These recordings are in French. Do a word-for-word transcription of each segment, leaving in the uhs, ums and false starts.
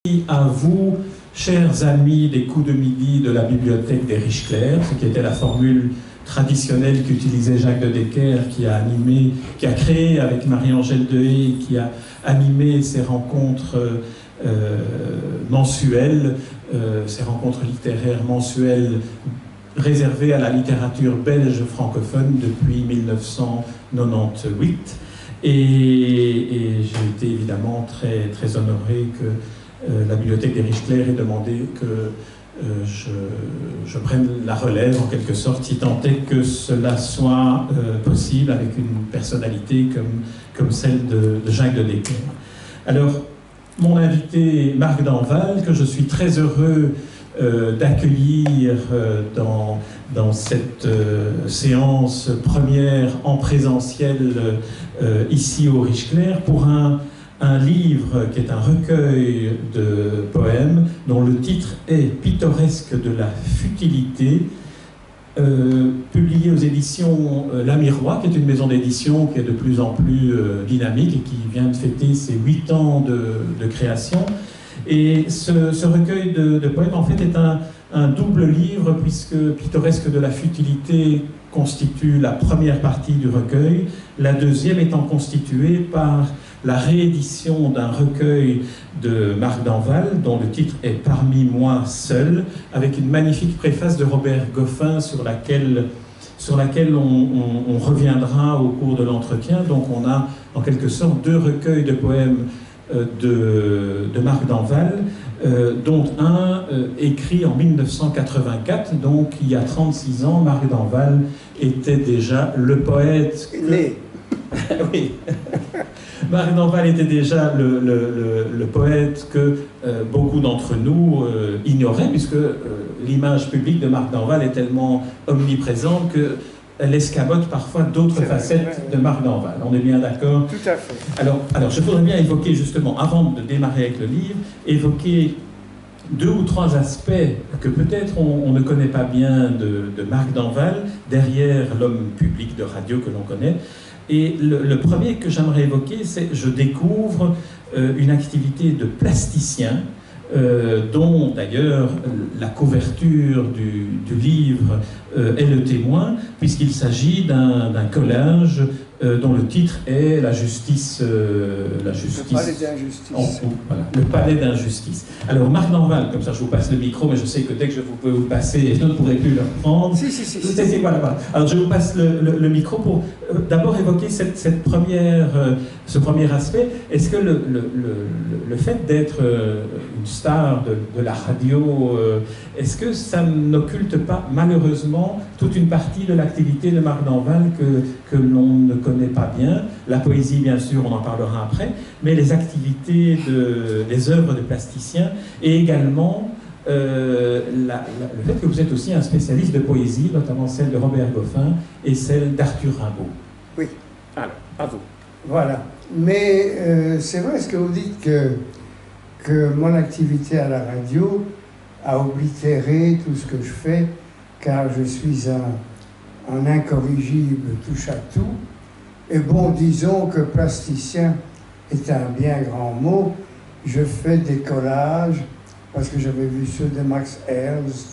À vous, chers amis des coups de midi de la bibliothèque des Riche-Clair, ce qui était la formule traditionnelle qu'utilisait Jacques de Decker, qui a animé, qui a créé avec Marie-Angèle Dehé, qui a animé ces rencontres euh, mensuelles, euh, ces rencontres littéraires mensuelles réservées à la littérature belge francophone depuis mille neuf cent quatre-vingt-dix-huit. Et, et j'ai été évidemment très, très honoré que euh, la bibliothèque des Riche-Clair ait demandé que euh, je, je prenne la relève en quelque sorte, si tant est que cela soit euh, possible avec une personnalité comme, comme celle de, de Jacques de Decker. Alors, mon invité Marc Danval, que je suis très heureux euh, d'accueillir euh, dans, dans cette euh, séance première en présentiel euh, ici au Riche-Clair pour un, un livre qui est un recueil de poèmes dont le titre est « Pittoresque de la futilité », euh, publié aux éditions euh, La Miroir, qui est une maison d'édition qui est de plus en plus euh, dynamique et qui vient de fêter ses huit ans de, de création. Et ce, ce recueil de, de poèmes, en fait, est un, un double livre, puisque Pittoresque de la futilité constitue la première partie du recueil, la deuxième étant constituée par la réédition d'un recueil de Marc Danval, dont le titre est « Parmi moi seul », avec une magnifique préface de Robert Goffin sur laquelle, sur laquelle on, on, on reviendra au cours de l'entretien. Donc on a en quelque sorte deux recueils de poèmes euh, de, de Marc Danval, euh, dont un euh, écrit en mille neuf cent quatre-vingt-quatre, donc il y a trente-six ans. Marc Danval était déjà le poète... Né. Oui. Marc Danval était déjà le, le, le, le poète que euh, beaucoup d'entre nous euh, ignoraient, puisque euh, l'image publique de Marc Danval est tellement omniprésente qu'elle escamote parfois d'autres facettes de Marc Danval. On est bien d'accord? Tout à fait. Alors, alors, je voudrais bien évoquer justement, avant de démarrer avec le livre, évoquer deux ou trois aspects que peut-être on, on ne connaît pas bien de, de Marc Danval, derrière l'homme public de radio que l'on connaît. Et le, le premier que j'aimerais évoquer, c'est je découvre euh, une activité de plasticien, euh, dont d'ailleurs la couverture du, du livre euh, est le témoin, puisqu'il s'agit d'un d'un collage euh, dont le titre est La justice... Euh, la justice le palais d'injustice. Oh, oh, voilà, le palais d'injustice. Alors Marc Danval, comme ça je vous passe le micro, mais je sais que dès que je vous peux vous passer, je ne pourrai plus le reprendre. Si, si, si. si, si, si. Voilà, voilà. Alors je vous passe le, le, le micro pour euh, d'abord évoquer cette, cette première, euh, ce premier aspect. Est-ce que le, le, le, le fait d'être euh, une star de, de la radio, euh, est-ce que ça n'occulte pas malheureusement toute une partie de l'activité de Marc Danval que, que l'on ne connaît pas bien? La poésie, bien sûr, on en parlera après, mais les activités, de, les œuvres de plasticiens, et également euh, la, la, le fait que vous êtes aussi un spécialiste de poésie, notamment celle de Robert Goffin et celle d'Arthur Rimbaud. Oui. Alors, à vous. Voilà. Mais euh, c'est vrai ce que vous dites, que, que mon activité à la radio a oblitéré tout ce que je fais, car je suis un, un incorrigible touche-à-tout. Et bon, disons que plasticien est un bien grand mot. Je fais des collages, parce que j'avais vu ceux de Max Ernst,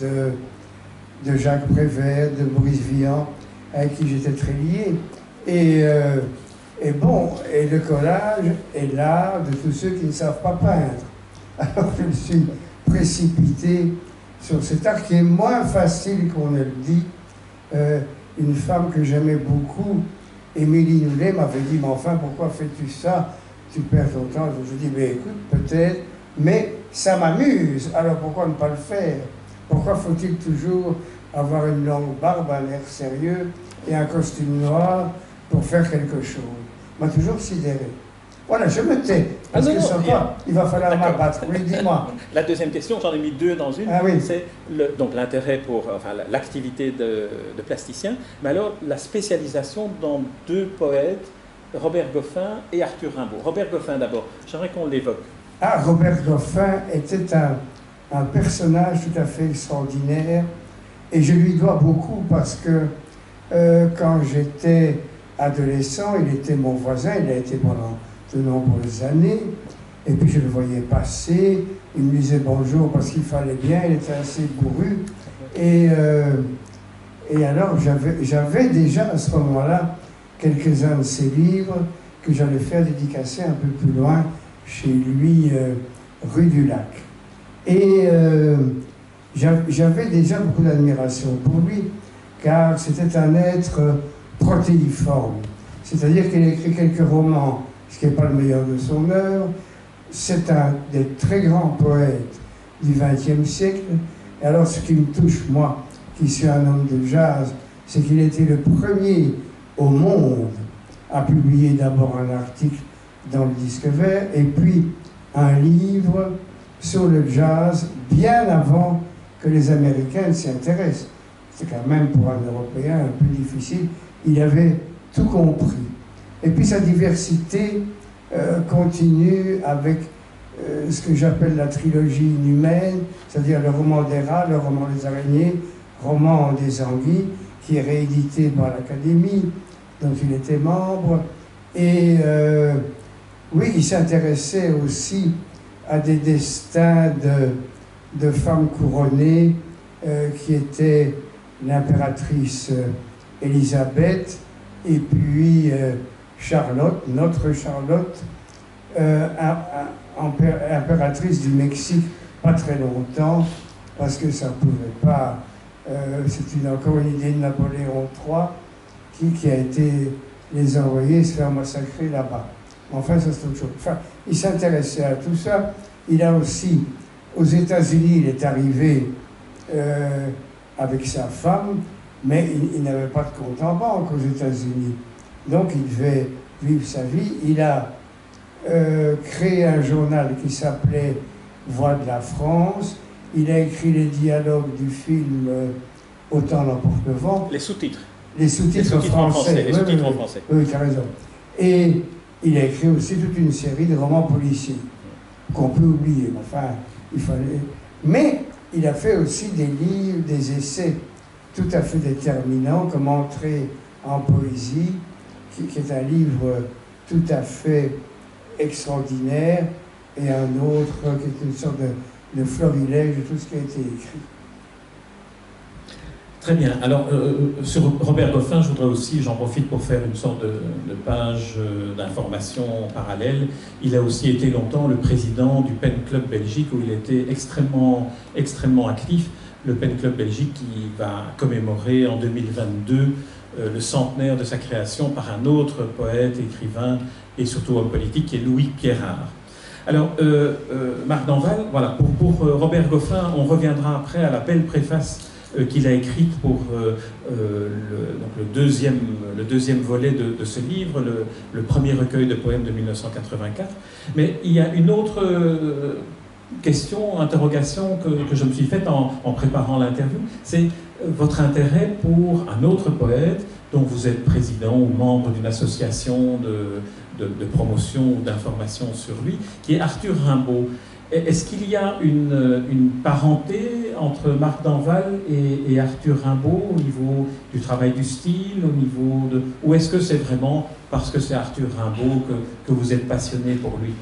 de, de Jacques Prévert, de Maurice Vian, avec qui j'étais très lié. Et, euh, et bon, et le collage est l'art de tous ceux qui ne savent pas peindre. Alors je me suis précipité sur cet art qui est moins facile qu'on ne le dit. Euh, une femme que j'aimais beaucoup, Émilie Noulet, m'avait dit « Mais enfin, pourquoi fais-tu ça? Tu perds ton temps. » Je dis « Mais écoute, peut-être, mais ça m'amuse, alors pourquoi ne pas le faire? Pourquoi faut-il toujours avoir une longue barbe, un air sérieux et un costume noir pour faire quelque chose ?» M'a toujours sidéré. Voilà, je me tais, parce ah non, que ça va, il va falloir m'abattre. Oui, dis-moi. La deuxième question, j'en ai mis deux dans une, ah, oui. c'est donc l'intérêt pour enfin, l'activité de, de plasticien, mais alors la spécialisation dans deux poètes, Robert Goffin et Arthur Rimbaud. Robert Goffin d'abord, j'aimerais qu'on l'évoque. Ah, Robert Goffin était un, un personnage tout à fait extraordinaire, et je lui dois beaucoup parce que euh, quand j'étais adolescent, il était mon voisin, il a été pendant de nombreuses années, et puis je le voyais passer il me disait bonjour parce qu'il fallait bien, il était assez bourru. Et, euh, et alors, j'avais déjà à ce moment-là quelques-uns de ses livres que j'allais faire dédicacer un peu plus loin, chez lui, euh, rue du Lac. Et euh, j'avais déjà beaucoup d'admiration pour lui, car c'était un être protéiforme. C'est-à-dire qu'il a écrit quelques romans, ce qui n'est pas le meilleur de son œuvre. C'est un des très grands poètes du vingtième siècle. Et alors, ce qui me touche, moi, qui suis un homme de jazz, c'est qu'il était le premier au monde à publier d'abord un article dans le Disque Vert, et puis un livre sur le jazz, bien avant que les Américains s'y intéressent. C'est quand même pour un Européen un peu difficile. Il avait tout compris. Et puis sa diversité euh, continue avec euh, ce que j'appelle la trilogie inhumaine, c'est-à-dire le roman des rats, le roman des araignées, roman des anguilles, qui est réédité par l'Académie, dont il était membre. Et euh, oui, il s'intéressait aussi à des destins de, de femmes couronnées euh, qui étaient l'impératrice euh, Élisabeth et puis euh, Charlotte, notre Charlotte, euh, impératrice du Mexique, pas très longtemps, parce que ça ne pouvait pas... Euh, c'est une, encore une idée de Napoléon trois qui, qui a été les envoyer se faire massacrer là-bas. Enfin, ça c'est autre chose. Enfin, il s'intéressait à tout ça. Il a aussi, aux États-Unis, il est arrivé euh, avec sa femme, mais il, il n'avait pas de compte en banque aux États-Unis. Donc, il devait vivre sa vie. Il a euh, créé un journal qui s'appelait Voix de la France. Il a écrit les dialogues du film euh, Autant l'emporte le vent. Les sous-titres. Les sous-titres sous français. français. Les oui, sous-titres oui, en français. Oui, tu as raison. Et il a écrit aussi toute une série de romans policiers qu'on peut oublier. Enfin, il fallait... Mais il a fait aussi des livres, des essais tout à fait déterminants, comme Entrer en poésie, qui, qui est un livre tout à fait extraordinaire, et un autre qui est une sorte de, de florilège de tout ce qui a été écrit. Très bien. Alors, euh, sur Robert Goffin, je voudrais aussi, j'en profite pour faire une sorte de, de page euh, d'information parallèle. Il a aussi été longtemps le président du Pen Club Belgique, où il était extrêmement, extrêmement actif. Le Pen Club Belgique qui va commémorer en deux mille vingt-deux euh, le centenaire de sa création par un autre poète, écrivain et surtout homme politique, qui est Louis Pierrard. Alors, euh, euh, Marc Danval, voilà, pour, pour euh, Robert Goffin, on reviendra après à la belle préface qu'il a écrite pour euh, euh, le, donc le, deuxième, le deuxième volet de, de ce livre, le, le premier recueil de poèmes de mille neuf cent quatre-vingt-quatre. Mais il y a une autre euh, question, interrogation que, que je me suis faite en, en préparant l'interview, c'est votre intérêt pour un autre poète dont vous êtes président ou membre d'une association de, de, de promotion ou d'information sur lui, qui est Arthur Rimbaud. Est-ce qu'il y a une, une parenté entre Marc Danval et, et Arthur Rimbaud au niveau du travail du style, au niveau de... Ou est-ce que c'est vraiment parce que c'est Arthur Rimbaud que, que vous êtes passionné pour lui?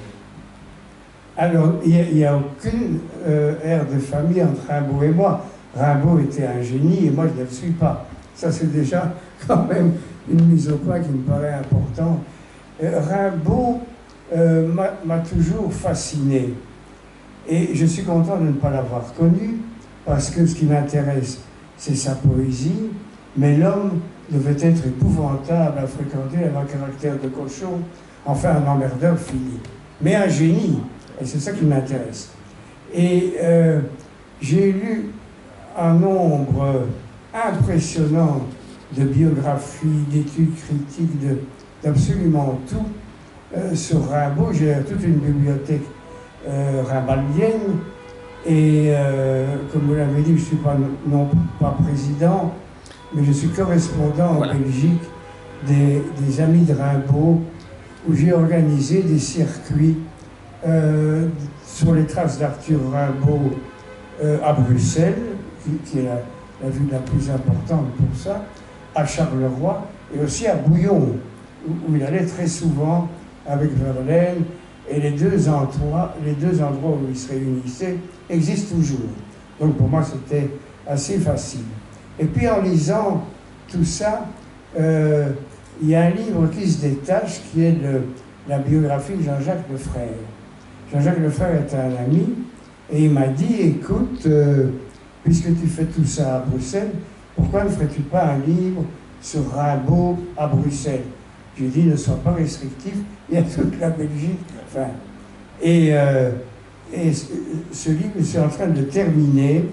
Alors, il n'y a, a aucune euh, ère de famille entre Rimbaud et moi. Rimbaud était un génie et moi je ne le suis pas. Ça c'est déjà quand même une mise au point qui me paraît importante. Euh, Rimbaud euh, m'a toujours fasciné. Et je suis content de ne pas l'avoir connu, parce que ce qui m'intéresse, c'est sa poésie, mais l'homme devait être épouvantable à fréquenter, avec un caractère de cochon, enfin un emmerdeur fini. Mais un génie, et c'est ça qui m'intéresse. Et euh, j'ai lu un nombre impressionnant de biographies, d'études critiques, d'absolument tout euh, sur Rimbaud. J'ai toute une bibliothèque Euh, rimbaldienne, et euh, comme vous l'avez dit, je ne suis pas, non pas président, mais je suis correspondant voilà. en Belgique des, des Amis de Rimbaud, où j'ai organisé des circuits euh, sur les traces d'Arthur Rimbaud euh, à Bruxelles, qui, qui est la, la ville la plus importante pour ça, à Charleroi, et aussi à Bouillon, où, où il allait très souvent avec Verlaine, Et les deux endroits, les deux endroits où ils se réunissaient existent toujours. Donc pour moi, c'était assez facile. Et puis en lisant tout ça, euh, il y a un livre qui se détache, qui est de la biographie de Jean-Jacques Lefrère. Jean-Jacques Lefrère est un ami, et il m'a dit, écoute, euh, puisque tu fais tout ça à Bruxelles, pourquoi ne ferais-tu pas un livre sur Rimbaud à Bruxelles? J'ai dit, ne sois pas restrictif, il y a toute la Belgique. Enfin, et, euh, et ce livre, je suis en train de le terminer,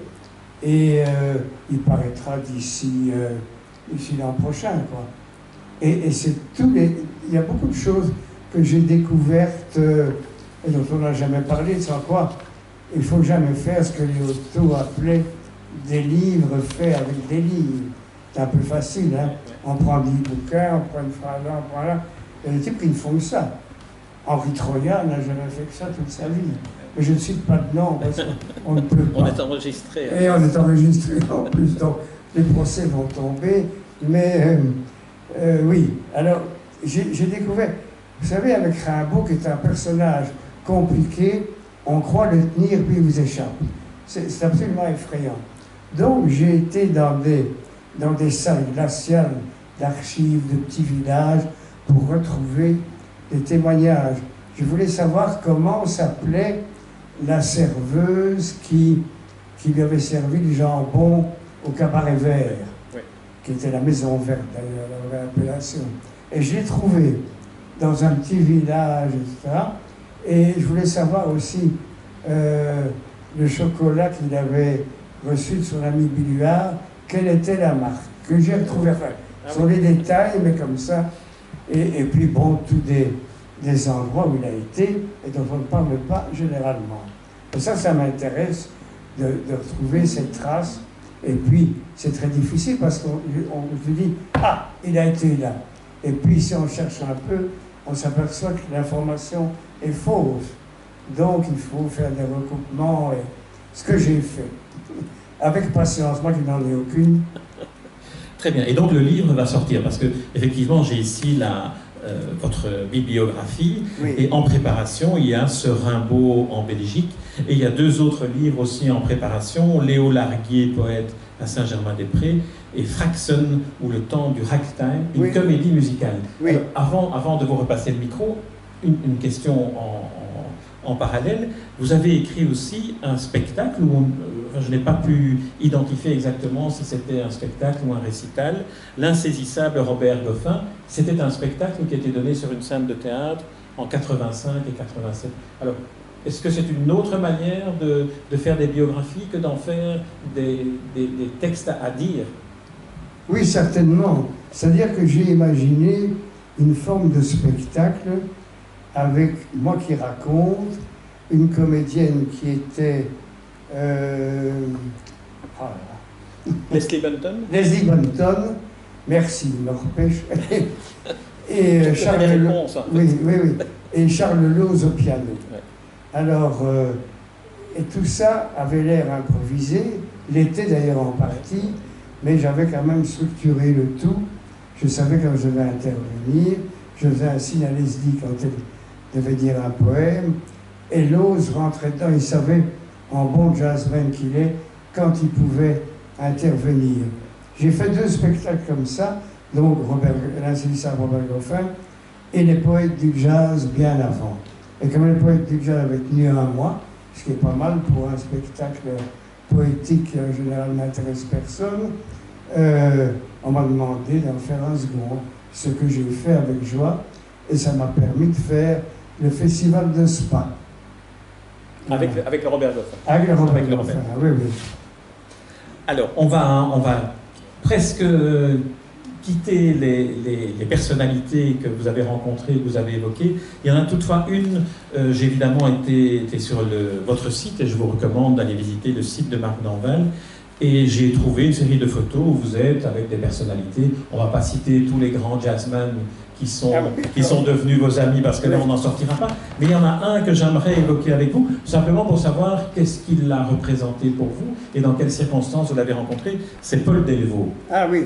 et euh, il paraîtra d'ici euh, d'ici l'an prochain, quoi. Et, et c'est tous les... Il y a beaucoup de choses que j'ai découvertes euh, et dont on n'a jamais parlé, sans quoi il ne faut jamais faire ce que les autos appelaient des livres faits avec des livres. C'est un peu facile, hein. On prend dix bouquins, on prend une phrase là, on prend là. Il y a des types qui ne font que ça. Henri Troyat n'a jamais fait que ça toute sa vie. Mais je ne cite pas de nom parce qu'on ne peut pas. On est enregistré. Et on est enregistré en plus, donc les procès vont tomber. Mais euh, euh, oui, alors j'ai découvert, vous savez, avec Rimbaud, qui est un personnage compliqué, on croit le tenir, puis il vous échappe. C'est absolument effrayant. Donc j'ai été dans des, dans des salles glaciales d'archives, de petits villages, pour retrouver des témoignages. Je voulais savoir comment s'appelait la serveuse qui, qui lui avait servi le jambon au Cabaret Vert, oui, qui était la Maison Verte, d'ailleurs, la vraie appellation. Et je l'ai trouvé dans un petit village, et cetera. Et je voulais savoir aussi euh, le chocolat qu'il avait reçu de son ami Billuard, quelle était la marque, que j'ai retrouvé. Enfin, ah, sur oui, les détails, mais comme ça. Et, et puis, bon, tous des, des endroits où il a été et dont on ne parle pas généralement. Et ça, ça m'intéresse de, de retrouver cette trace. Et puis, c'est très difficile parce qu'on se dit, ah, il a été là. Et puis, si on cherche un peu, on s'aperçoit que l'information est fausse. Donc, il faut faire des recoupements, et ce que j'ai fait. Avec patience, moi qui n'en ai aucune. Très bien. Et donc, le livre va sortir, parce que, effectivement, j'ai ici la, euh, votre bibliographie, oui, et en préparation, il y a ce Rimbaud en Belgique, et il y a deux autres livres aussi en préparation, Léo Larguier, poète à Saint-Germain-des-Prés, et Fraxen, ou le temps du ragtime, une oui, comédie musicale. Oui. Alors, avant, avant de vous repasser le micro, une, une question en, en, en parallèle. Vous avez écrit aussi un spectacle où on, euh, je n'ai pas pu identifier exactement si c'était un spectacle ou un récital, L'insaisissable Robert Goffin. C'était un spectacle qui était donné sur une scène de théâtre en quatre-vingt-cinq et quatre-vingt-sept. Alors, est-ce que c'est une autre manière de, de faire des biographies que d'en faire des, des, des textes à dire? Oui, certainement. C'est-à-dire que j'ai imaginé une forme de spectacle avec moi qui raconte, une comédienne qui était... Euh, oh là. Leslie Bunton. Leslie Bunton, merci, me repêche. Et euh, Charles réponses, en fait. Oui, oui, oui. Et Charles Loz au piano. Ouais. Alors, euh, et tout ça avait l'air improvisé, l'était d'ailleurs en partie, mais j'avais quand même structuré le tout. Je savais quand je devais intervenir, je faisais un signe à Leslie quand elle devait dire un poème, et Loz rentrait dedans, il savait, en bon jazzman qu'il est, quand il pouvait intervenir. J'ai fait deux spectacles comme ça, donc L'insaisissable Robert Goffin et les poètes du jazz bien avant. Et comme les poètes du jazz avaient tenu un mois, ce qui est pas mal pour un spectacle poétique qui en général n'intéresse personne, euh, on m'a demandé d'en faire un second, ce que j'ai fait avec joie, et ça m'a permis de faire le festival de Spa. Avec, voilà. Avec le Robert Goffin. Avec le Robert avec Goffin, oui, oui. Alors, on va, on va presque quitter les, les, les personnalités que vous avez rencontrées, que vous avez évoquées. Il y en a toutefois une, euh, j'ai évidemment été, été sur le, votre site, et je vous recommande d'aller visiter le site de Marc Danval, et j'ai trouvé une série de photos où vous êtes avec des personnalités. On ne va pas citer tous les grands jazzmen qui sont, qui sont devenus vos amis, parce que là on n'en sortira pas, mais il y en a un que j'aimerais évoquer avec vous, simplement pour savoir qu'est-ce qu'il a représenté pour vous, et dans quelles circonstances vous l'avez rencontré. C'est Paul Delvaux. Ah oui.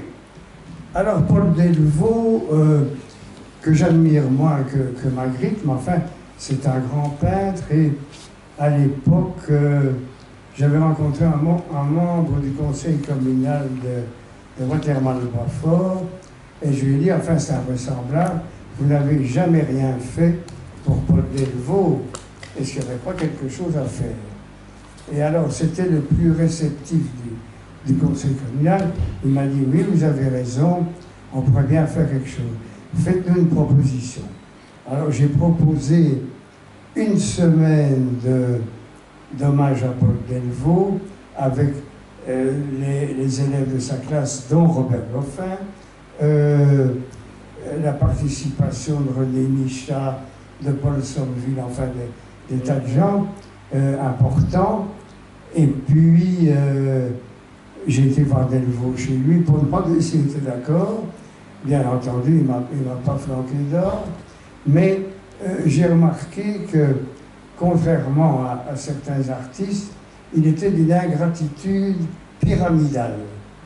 Alors, Paul Delvaux, euh, que j'admire moins que, que Magritte, mais enfin, c'est un grand peintre et à l'époque, euh, j'avais rencontré un, un membre du conseil communal de, de Watermal-le-Boisfort et je lui ai dit, enfin c'est invraisemblable, vous n'avez jamais rien fait pour Paul Delvaux, est-ce qu'il n'y aurait pas quelque chose à faire? Et alors c'était le plus réceptif du, du conseil communal, il m'a dit, oui vous avez raison, on pourrait bien faire quelque chose, faites-nous une proposition. Alors j'ai proposé une semaine d'hommage à Paul Delvaux avec euh, les, les élèves de sa classe, dont Robert Goffin, euh, la participation de René Michat, de Paul Sommeville, enfin des, des tas de gens euh, importants. Et puis euh, j'ai été voir Delvaux chez lui pour demander s'il était d'accord. Bien entendu, il ne m'a pas flanqué d'or, mais euh, j'ai remarqué que, contrairement à, à certains artistes, il était d'une ingratitude pyramidale.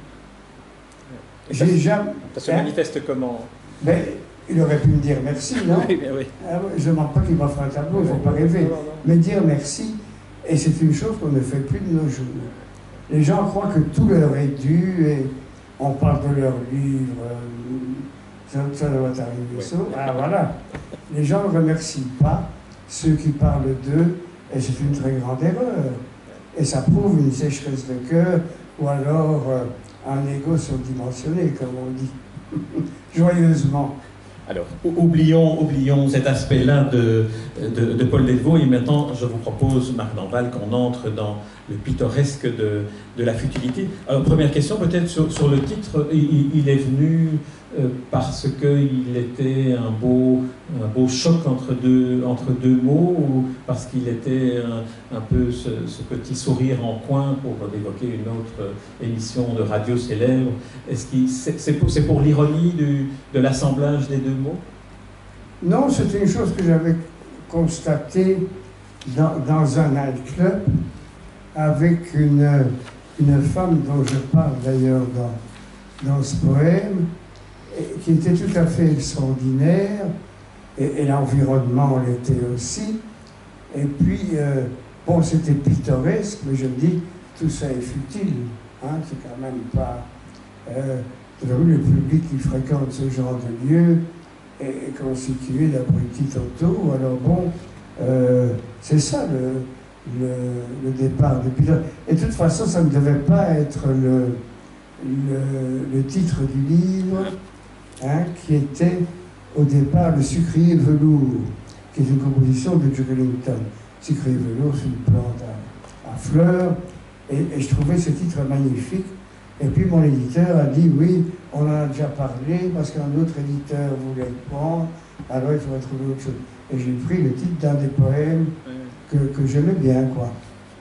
Ça, jamais... ça se hein? manifeste comment? Ben, il aurait pu me dire merci, non? Oui, bien oui. Ah, je ne demande pas qu'il m'offre un tableau, il ne faut pas rêver. Non, non, non. Mais dire merci, et c'est une chose qu'on ne fait plus de nos jours. Les gens croient que tout leur est dû, et on parle de leurs livres, euh, ça, ça doit arriver, Oui. ça. Ah, voilà. Les gens ne remercient pas ceux qui parlent d'eux, et c'est une très grande erreur. Et ça prouve une sécheresse de cœur, ou alors euh, un ego surdimensionné, comme on dit, joyeusement. Alors, oublions, oublions cet aspect-là de, de, de Paul Delvaux, et maintenant je vous propose, Marc Danval, qu'on entre dans le pittoresque de, de la futilité. Alors, première question, peut-être sur, sur le titre, il, il est venu euh, parce qu'il était un beau, un beau choc entre deux, entre deux mots, ou parce qu'il était un, un peu ce, ce petit sourire en coin, pour évoquer une autre émission de radio célèbre. Est-ce que c'est, c'est pour, c'est pour l'ironie du, de l'assemblage des deux mots? Non, c'est une chose que j'avais constatée dans, dans un nightclub avec une, une femme dont je parle d'ailleurs dans, dans ce poème, et, qui était tout à fait extraordinaire, et, et l'environnement l'était aussi. Et puis, euh, bon, c'était pittoresque, mais je me dis, tout ça est futile, hein, c'est quand même pas... Euh, le public qui fréquente ce genre de lieu est constitué d'abrutis totaux. Alors bon, euh, c'est ça le, le, le départ de Pilote. Et de toute façon, ça ne devait pas être le, le, le titre du livre, hein, qui était au départ le sucrier velours, qui est une composition de Duke Ellington. Sucrier velours, c'est une plante à, à fleurs, et, et je trouvais ce titre magnifique. Et puis mon éditeur a dit, oui, on en a déjà parlé, parce qu'un autre éditeur voulait le prendre, alors il faudrait trouver autre chose. Et j'ai pris le titre d'un des poèmes que, que j'aimais bien, quoi.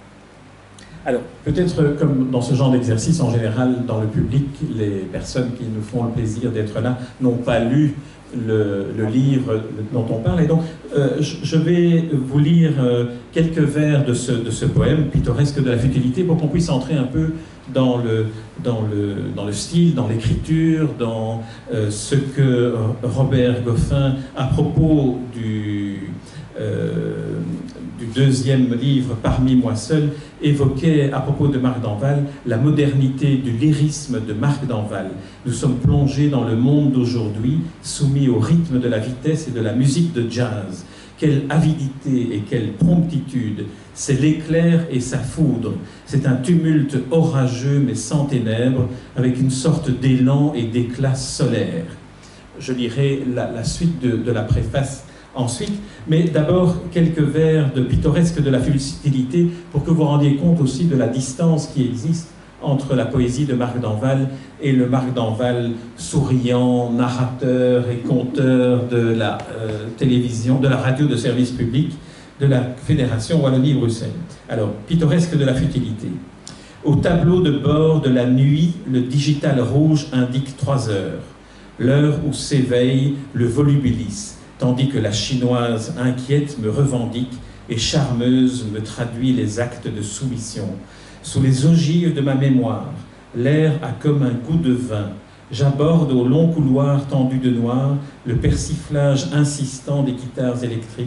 Alors, peut-être comme dans ce genre d'exercice, en général, dans le public, les personnes qui nous font le plaisir d'être là n'ont pas lu le, le livre dont on parle. Et donc, euh, je vais vous lire euh, quelques vers de ce, de ce poème, pittoresque de la futilité, pour qu'on puisse entrer un peu dans le, dans le, dans le style, dans l'écriture, dans euh, ce que Robert Goffin, à propos du, euh, du deuxième livre, Parmi moi seul, évoquait à propos de Marc Danval la modernité du lyrisme de Marc Danval. Nous sommes plongés dans le monde d'aujourd'hui, soumis au rythme de la vitesse et de la musique de jazz. Quelle avidité et quelle promptitude! C'est l'éclair et sa foudre. C'est un tumulte orageux mais sans ténèbres, avec une sorte d'élan et d'éclat solaire. Je lirai la, la suite de, de la préface ensuite, mais d'abord quelques vers de pittoresque de la futilité pour que vous rendiez compte aussi de la distance qui existe entre la poésie de Marc Danval et le Marc Danval souriant, narrateur et conteur de la euh, télévision, de la radio de service public de la Fédération Wallonie-Bruxelles. Alors, pittoresque de la futilité. Au tableau de bord de la nuit, le digital rouge indique trois heures, l'heure où s'éveille le volubilis, tandis que la chinoise inquiète me revendique et charmeuse me traduit les actes de soumission. Sous les ogives de ma mémoire, l'air a comme un goût de vin. J'aborde au long couloir tendu de noir le persiflage insistant des guitares électriques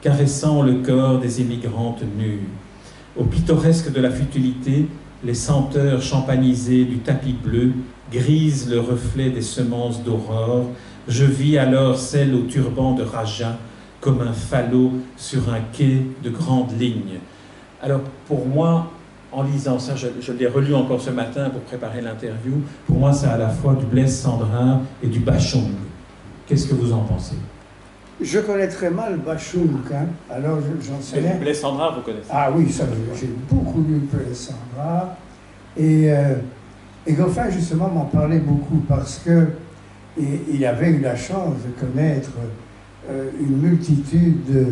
caressant le corps des émigrantes nues. Au pittoresque de la futilité, les senteurs champanisées du tapis bleu grisent le reflet des semences d'aurore. Je vis alors celle au turban de Raja, comme un falot sur un quai de grande ligne. Alors, pour moi, en lisant ça, je, je l'ai relu encore ce matin pour préparer l'interview, pour moi, c'est à la fois du Blaise Cendrain et du Bachung. Qu'est-ce que vous en pensez? Je connais très mal Bachung, hein. Alors j'en sais rien. Blaise Cendrain, vous connaissez? Ah oui, ça, j'ai beaucoup lu Blaise Cendrain. Et, euh, et Goffin, justement, m'en parlait beaucoup parce que et, il avait eu la chance de connaître euh, une multitude de,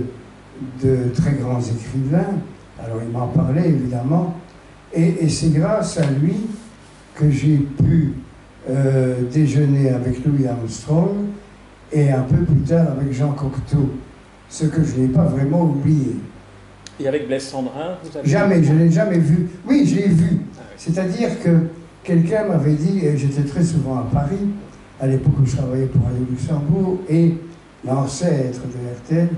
de très grands écrivains. Alors il m'en parlait, évidemment. Et, et c'est grâce à lui que j'ai pu euh, déjeuner avec Louis Armstrong et un peu plus tard avec Jean Cocteau, ce que je n'ai pas vraiment oublié. Et avec Blaise Cendrain, vous avez... Jamais, je ne l'ai jamais vu. Oui, je l'ai vu. Ah oui. C'est-à-dire que quelqu'un m'avait dit, et j'étais très souvent à Paris, à l'époque où je travaillais pour Radio Luxembourg, et l'ancêtre de R T L,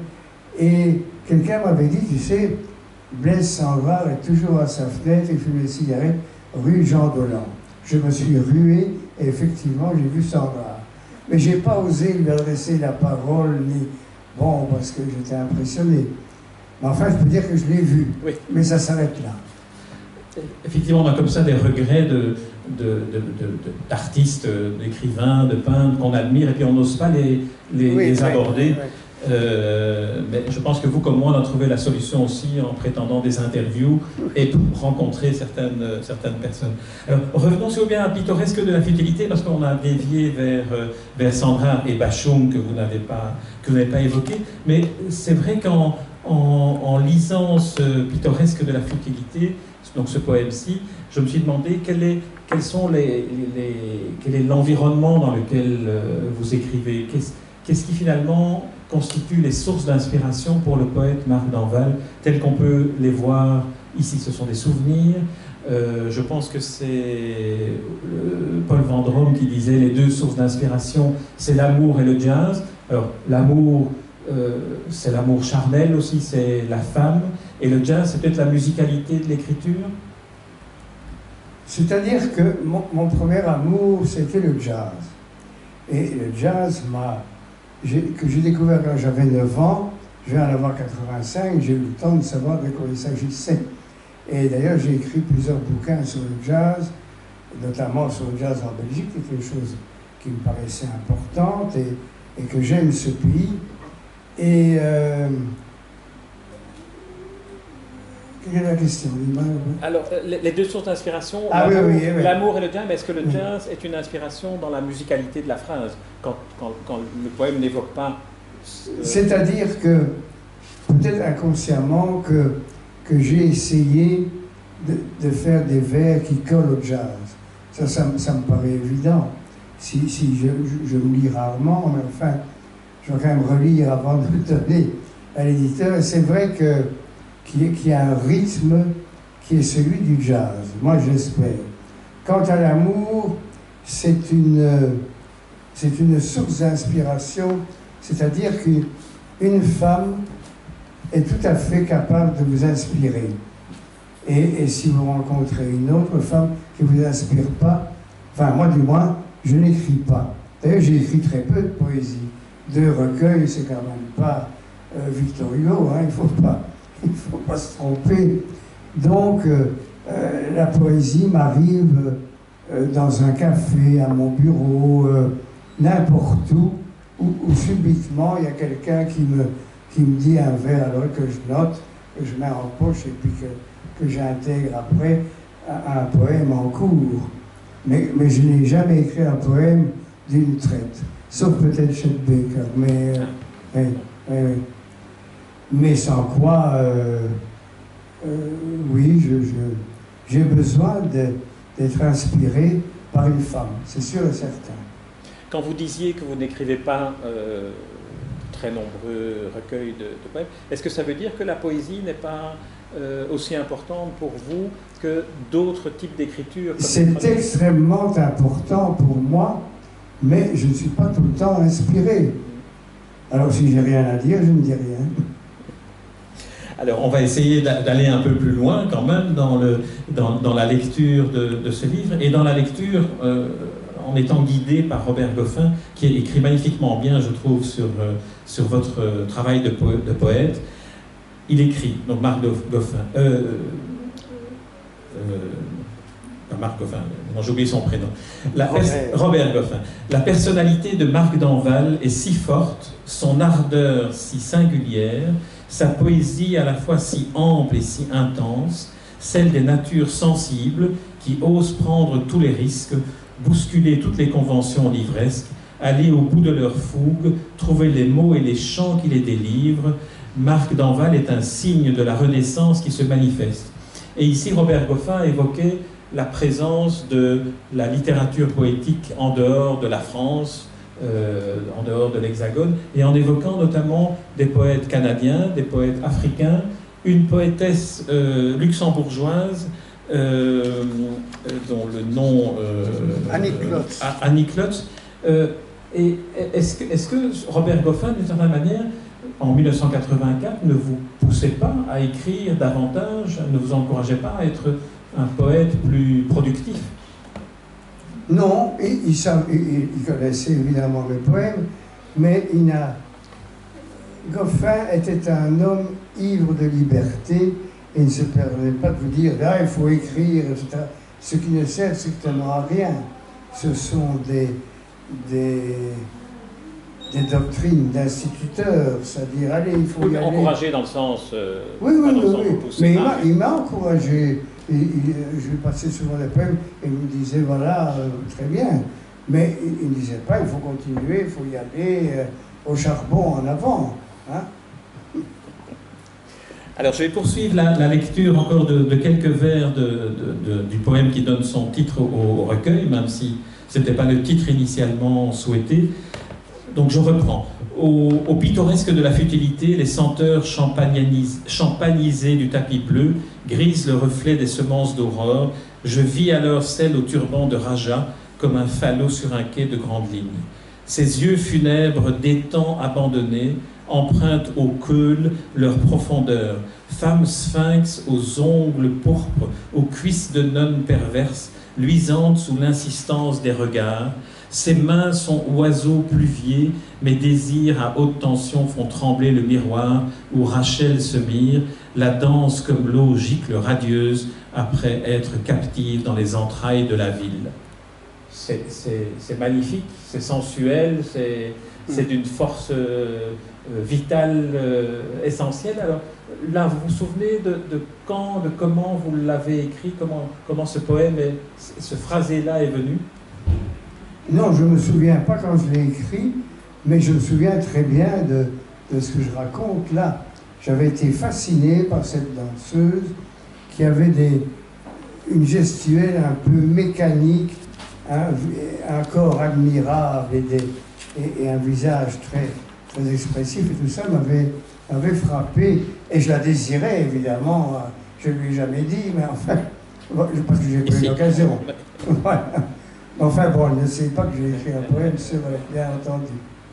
et quelqu'un m'avait dit, tu sais, Blaise Cendrain est toujours à sa fenêtre et fume des cigarettes, rue Jean Dolan. Je me suis rué, et effectivement, j'ai vu Cendrain. Mais je n'ai pas osé lui adresser la parole, ni... Bon, parce que j'étais impressionné. Mais enfin, je peux dire que je l'ai vu. Oui. Mais ça s'arrête là. Effectivement, on a comme ça des regrets de, de, de, de, de, d'artistes, d'écrivains, de peintres qu'on admire, et puis on n'ose pas les, les, Oui, les oui, aborder. oui, oui. Euh, mais je pense que vous, comme moi, on a trouvé la solution aussi en prétendant des interviews et pour rencontrer certaines, certaines personnes. Alors, revenons, si vous voulez bien, à Pittoresque de la futilité, parce qu'on a dévié vers, vers Cendrain et Bachung, que vous n'avez pas, que vous n'avez pas évoqué. Mais c'est vrai qu'en en, en lisant ce Pittoresque de la futilité, donc ce poème-ci, je me suis demandé quel est, quels sont les, les, quel est l'environnement dans lequel vous écrivez. Qu'est-ce, qu'est-ce qui finalement constituent les sources d'inspiration pour le poète Marc Danval, tels qu'on peut les voir ici. Ce sont des souvenirs. Euh, je pense que c'est euh, Paul Vendôme qui disait les deux sources d'inspiration, c'est l'amour et le jazz. Alors, l'amour, euh, c'est l'amour charnel aussi, c'est la femme. Et le jazz, c'est peut-être la musicalité de l'écriture. C'est-à-dire que mon, mon premier amour, c'était le jazz. Et le jazz m'a... que j'ai découvert quand j'avais neuf ans, je viens en avoir quatre-vingt-cinq, j'ai eu le temps de savoir de quoi il s'agissait. Et d'ailleurs, j'ai écrit plusieurs bouquins sur le jazz, notamment sur le jazz en Belgique, qui est quelque chose qui me paraissait importante et, et que j'aime ce pays. Et... Euh, quelle est la question? Alors, les deux sources d'inspiration, ah, l'amour, oui, oui, oui. l'amour et le jazz, mais est-ce que le Oui. jazz est une inspiration dans la musicalité de la phrase, quand, quand, quand le poème n'évoque pas... Euh... C'est-à-dire que, peut-être inconsciemment, que, que j'ai essayé de, de faire des vers qui collent au jazz. Ça, ça, ça me paraît évident. Si, si je, je, je me lis rarement, mais enfin, je vais quand même relire avant de le donner à l'éditeur. C'est vrai que qu'il y a un rythme qui est celui du jazz. Moi, j'espère. Quant à l'amour, c'est une, c'est une source d'inspiration, c'est-à-dire qu'une femme est tout à fait capable de vous inspirer. Et, et si vous rencontrez une autre femme qui ne vous inspire pas, enfin, moi du moins, je n'écris pas. D'ailleurs, j'ai écrit très peu de poésie. Deux recueils, c'est quand même pas euh, Victor Hugo, hein, il ne faut pas... Il ne faut pas se tromper. Donc, euh, euh, la poésie m'arrive euh, dans un café, à mon bureau, euh, n'importe où, où, où subitement il y a quelqu'un qui me, qui me dit un vers alors que je note, que je mets en poche et puis que, que j'intègre après un, un poème en cours. Mais, mais je n'ai jamais écrit un poème d'une traite, sauf peut-être Chet Baker, mais... Euh, oui, oui, oui. Mais sans quoi, euh, euh, oui, je, je, j'ai besoin de, d'être inspiré par une femme, c'est sûr et certain. Quand vous disiez que vous n'écrivez pas euh, très nombreux recueils de, de poèmes, est-ce que ça veut dire que la poésie n'est pas euh, aussi importante pour vous que d'autres types d'écriture? C'est extrêmement important pour moi, mais je ne suis pas tout le temps inspiré. Alors si j'ai rien à dire, je ne dis rien. Alors, on va essayer d'aller un peu plus loin quand même dans, le, dans, dans la lecture de, de ce livre, et dans la lecture, euh, en étant guidé par Robert Goffin, qui écrit magnifiquement bien, je trouve, sur, euh, sur votre travail de, po de poète. Il écrit, donc Marc Goffin, euh, euh, pas Marc Goffin, non, j'ai oublié son prénom, la Robert. Robert Goffin. La personnalité de Marc d'Anval est si forte, son ardeur si singulière, sa poésie à la fois si ample et si intense, celle des natures sensibles qui osent prendre tous les risques, bousculer toutes les conventions livresques, aller au bout de leur fougue, trouver les mots et les chants qui les délivrent. Marc d'Anval est un signe de la Renaissance qui se manifeste. Et ici, Robert Goffin évoquait la présence de la littérature poétique en dehors de la France, euh, en dehors de l'Hexagone, et en évoquant notamment des poètes canadiens, des poètes africains, une poétesse euh, luxembourgeoise, euh, dont le nom... Euh, Annie Klotz. Euh, Annie Klotz. Euh, et est-ce que, est-ce que Robert Goffin, d'une certaine manière, en mille neuf cent quatre-vingt-quatre, ne vous poussait pas à écrire davantage, ne vous encourageait pas à être un poète plus productif? Non, il, il, il, il connaissait évidemment mes poèmes, mais il n'a... Goffin était un homme ivre de liberté et ne se permettait pas de vous dire « là, il faut écrire », et cetera. Ce qui ne sert strictement à rien. Ce sont des, des, des doctrines d'instituteurs, c'est-à-dire « allez, il faut oui, y aller ». Encourager dans le sens... Euh, oui, oui, oui, sens oui. pousser. Mais ah, il m'a encouragé. Et, et, je lui passais souvent des poèmes et il me disait « voilà, euh, très bien ». Mais il ne disait pas « il faut continuer, il faut y aller euh, au charbon en avant hein ». Alors, je vais poursuivre la, la lecture encore de, de quelques vers de, de, de, du poème qui donne son titre au, au recueil, même si ce n'était pas le titre initialement souhaité. Donc, je reprends. Au, au pittoresque de la futilité, les senteurs champagnisées, champagnisées du tapis bleu grisent le reflet des semences d'aurore. Je vis alors celle au turban de Raja, comme un falot sur un quai de grande ligne. Ses yeux funèbres d'étangs abandonnés empruntent au keul leur profondeur. Femme sphinx aux ongles pourpres, aux cuisses de nonnes perverses, luisantes sous l'insistance des regards. Ses mains sont oiseaux pluviers, mes désirs à haute tension font trembler le miroir où Rachel se mire, la danse comme l'eau gicle radieuse après être captive dans les entrailles de la ville. C'est magnifique, c'est sensuel, c'est d'une force euh, vitale euh, essentielle. Alors là, vous vous souvenez de, de quand, de comment vous l'avez écrit, comment, comment ce poème, est, ce phrasé-là est venu? Non, je ne me souviens pas quand je l'ai écrit, mais je me souviens très bien de, de ce que je raconte là. J'avais été fasciné par cette danseuse qui avait des, une gestuelle un peu mécanique, un, un corps admirable et, des, et, et un visage très, très expressif, et tout ça m'avait m'avait frappé, et je la désirais évidemment, je ne lui ai jamais dit, mais enfin, parce que j'ai pas eu l'occasion. Voilà. Enfin bon, ne sais pas que j'ai écrit un poème, c'est vrai, bien entendu.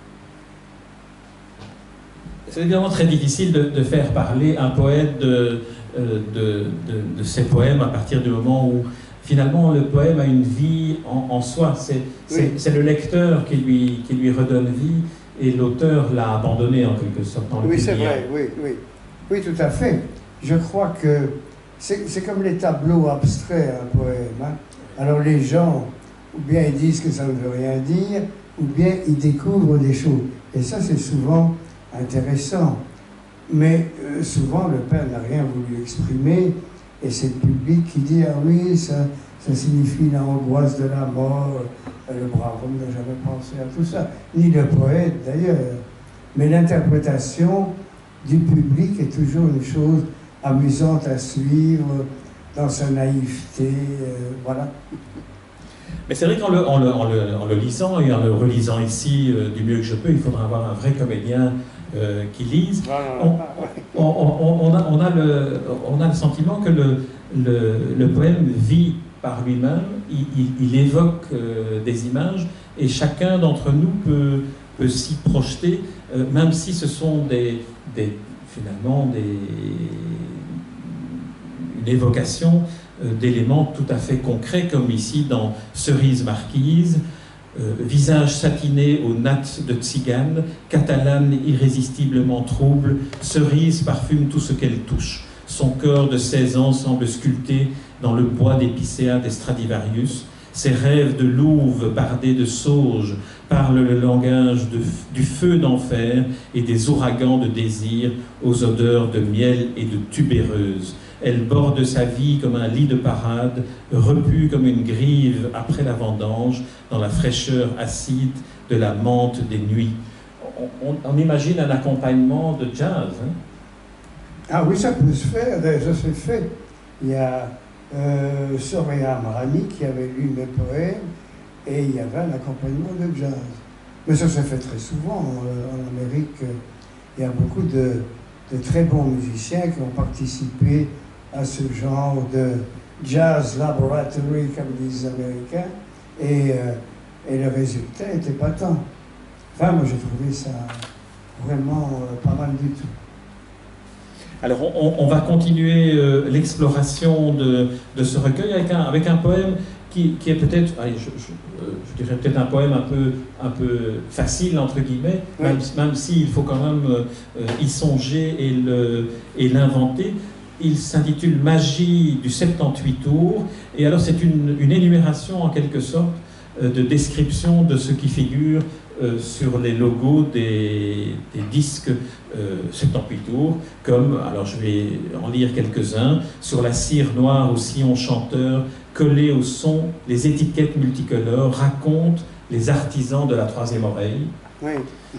C'est évidemment très difficile de, de faire parler un poète de, de, de, de ses poèmes à partir du moment où finalement le poème a une vie en, en soi. C'est oui. le lecteur qui lui, qui lui redonne vie et l'auteur l'a abandonné en quelque sorte. Dans le oui, c'est vrai, oui, oui. Oui, tout à fait. Je crois que c'est comme les tableaux abstraits, un poème. Hein. Alors les gens, ou bien ils disent que ça ne veut rien dire, ou bien ils découvrent des choses. Et ça, c'est souvent intéressant. Mais euh, souvent, le père n'a rien voulu exprimer, et c'est le public qui dit « Ah oui, ça, ça signifie l'angoisse de la mort, le brave homme n'a jamais pensé à tout ça. » Ni le poète, d'ailleurs. Mais l'interprétation du public est toujours une chose amusante à suivre, dans sa naïveté, euh, voilà. Mais c'est vrai qu'en le, en le, en le, en le lisant et en le relisant ici euh, du mieux que je peux, il faudra avoir un vrai comédien euh, qui lise. On, on, on, on, a, on, a le, on a le sentiment que le, le, le poème vit par lui-même, il, il, il évoque euh, des images et chacun d'entre nous peut, peut s'y projeter, euh, même si ce sont des, des, finalement des, une évocation euh, d'éléments tout à fait concrets, comme ici dans Cerise marquise, euh, visage satiné aux nattes de tzigane, catalane irrésistiblement trouble, cerise parfume tout ce qu'elle touche. Son corps de seize ans semble sculpté dans le bois d'épicéa des Stradivarius. Ses rêves de louve bardés de sauge parlent le langage de, du feu d'enfer et des ouragans de désir aux odeurs de miel et de tubéreuse. Elle borde sa vie comme un lit de parade, repu comme une grive après la vendange, dans la fraîcheur acide de la menthe des nuits. On, on, on imagine un accompagnement de jazz. Hein? Ah oui, ça peut se faire, ça s'est fait. Il y a euh, Soraya Amrani qui avait lu mes poèmes et il y avait un accompagnement de jazz. Mais ça s'est fait très souvent. En, en Amérique, il y a beaucoup de, de très bons musiciens qui ont participé à ce genre de jazz laboratory, comme disent les Américains, et, euh, et le résultat était patent. Enfin, moi j'ai trouvé ça vraiment euh, pas mal du tout. Alors, on, on va continuer euh, l'exploration de, de ce recueil avec un, avec un poème qui, qui est peut-être, je, je, je dirais peut-être un poème un peu, un peu facile, entre guillemets, oui. même, même s'il faut quand même euh, y songer et, le, et l'inventer. Il s'intitule « Magie du septante-huit tours ». Et alors, c'est une, une énumération, en quelque sorte, euh, de description de ce qui figure Euh, sur les logos des, des disques euh, septante-huit tours, comme, alors je vais en lire quelques-uns, sur la cire noire au sillon chanteur, collée au son, les étiquettes multicolores racontent les artisans de la troisième oreille. Oui.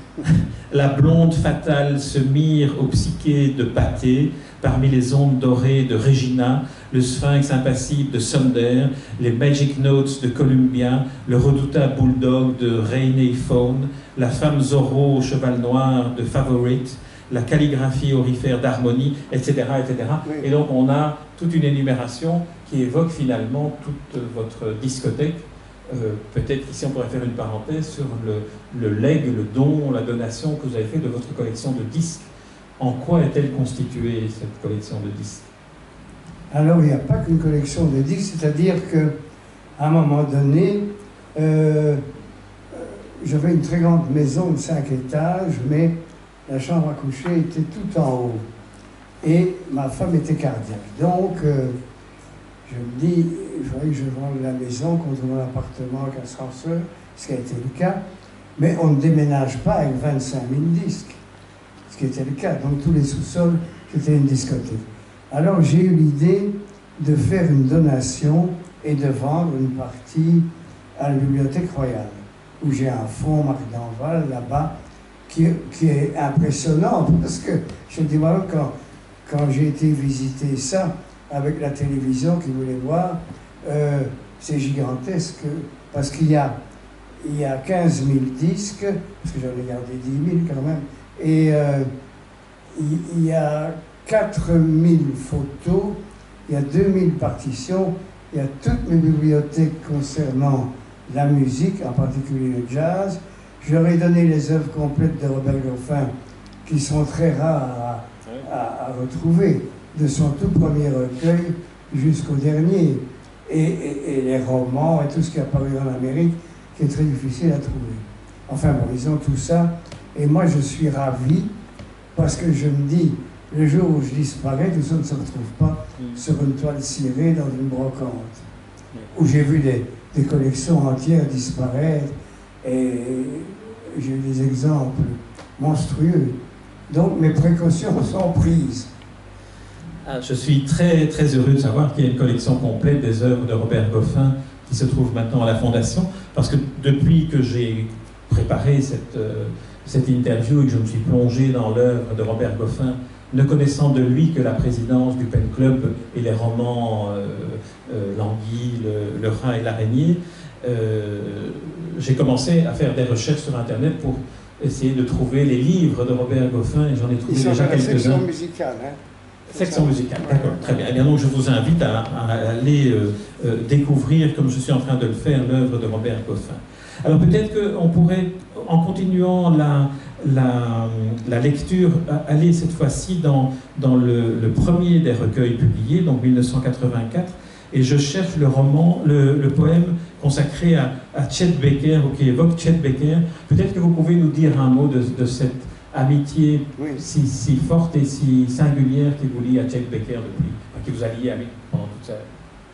La blonde fatale se mire au psyché de Pâté, parmi les ondes dorées de Regina, le sphinx impassible de Sonder, les magic notes de Columbia, le redoutable bulldog de Rainey Fawn, la femme Zorro au cheval noir de Favorite, la calligraphie aurifère d'Harmonie, et cetera, et cetera. Oui. Et donc on a toute une énumération qui évoque finalement toute votre discothèque. Euh, peut-être ici on pourrait faire une parenthèse sur le, le legs, le don, la donation que vous avez fait de votre collection de disques. En quoi est-elle constituée, cette collection de disques? Alors, il n'y a pas qu'une collection de disques, c'est-à-dire qu'à un moment donné, euh, j'avais une très grande maison de cinq étages, mais la chambre à coucher était tout en haut. Et ma femme était cardiaque. Donc, euh, je me dis, il faudrait que je vende la maison contre mon appartement avec ascenseur, ce qui a été le cas. Mais on ne déménage pas avec vingt-cinq mille disques, ce qui était le cas. Donc tous les sous-sols, c'était une discothèque. Alors j'ai eu l'idée de faire une donation et de vendre une partie à la Bibliothèque Royale, où j'ai un fonds Marc d'Anval là-bas, qui, qui est impressionnant, parce que je dis, voilà, quand, quand j'ai été visiter ça, avec la télévision qui voulait voir, euh, c'est gigantesque, parce qu'il y a, il y a quinze mille disques, parce que j'en ai gardé dix mille quand même, et euh, il, il y a quatre mille photos, il y a deux mille partitions, il y a toutes mes bibliothèques concernant la musique, en particulier le jazz. Je leur ai donné les œuvres complètes de Robert Goffin, qui sont très rares à, à, à retrouver, de son tout premier recueil jusqu'au dernier, et, et, et les romans et tout ce qui a paru en Amérique, qui est très difficile à trouver. Enfin bon, ils ont tout ça, et moi je suis ravi, parce que je me dis, le jour où je disparais, tout ça ne se retrouve pas mmh. sur une toile cirée dans une brocante, mmh. où j'ai vu des, des collections entières disparaître, et j'ai eu des exemples monstrueux. Donc mes précautions sont prises. Ah, je suis très, très heureux de savoir qu'il y a une collection complète des œuvres de Robert Goffin qui se trouve maintenant à la Fondation, parce que depuis que j'ai préparé cette, euh, cette interview et que je me suis plongé dans l'œuvre de Robert Goffin, ne connaissant de lui que la présidence du Pen Club et les romans euh, euh, L'Anguille, le, le rat et l'araignée, euh, j'ai commencé à faire des recherches sur Internet pour essayer de trouver les livres de Robert Goffin, et j'en ai trouvé déjà quelques-uns. Section musicale, hein? Section musicale, d'accord, très bien. Eh bien, donc je vous invite à, à aller euh, euh, découvrir, comme je suis en train de le faire, l'œuvre de Robert Goffin. Alors peut-être qu'on pourrait, en continuant la, la, la lecture, aller cette fois-ci dans, dans le, le premier des recueils publiés, donc mille neuf cent quatre-vingt-quatre, et je cherche le roman, le, le poème consacré à, à Chet Baker, ou qui évoque Chet Baker. Peut-être que vous pouvez nous dire un mot de, de cette amitié oui. si, si forte et si singulière qui vous lie à Chet Baker depuis, qui vous a lié avec pendant toute sa...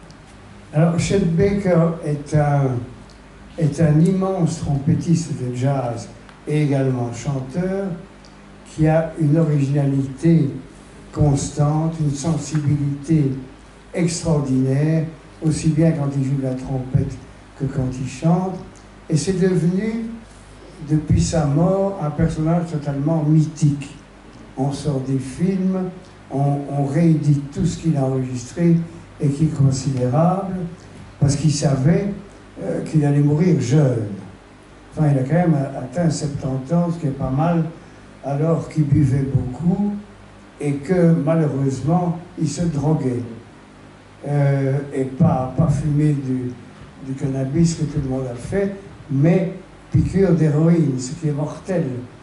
Alors, Chet Baker est un, est un immense trompettiste de jazz et également chanteur qui a une originalité constante, une sensibilité extraordinaire, aussi bien quand il joue de la trompette que quand il chante. Et c'est devenu, depuis sa mort, un personnage totalement mythique. On sort des films, on, on réédite tout ce qu'il a enregistré et qui est considérable, parce qu'il savait euh, qu'il allait mourir jeune. Enfin, il a quand même atteint soixante-dix ans, ce qui est pas mal, alors qu'il buvait beaucoup et que, malheureusement, il se droguait. Euh, et pas, pas fumer du, du cannabis que tout le monde a fait, mais piqûre d'héroïne, ce qui est mortel.